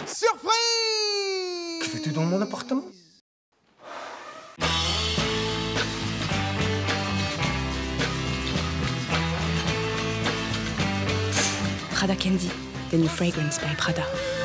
Surprise! Que fais-tu dans mon appartement? Prada Candy, the new fragrance by Prada.